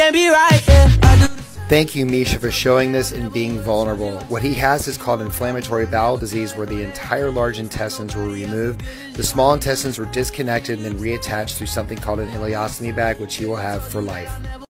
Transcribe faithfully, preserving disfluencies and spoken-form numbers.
can't be right, yeah. I do. Thank you, Misha, for showing this and being vulnerable. What he has is called inflammatory bowel disease, where the entire large intestines were removed. The small intestines were disconnected and then reattached through something called an ileostomy bag, which he will have for life.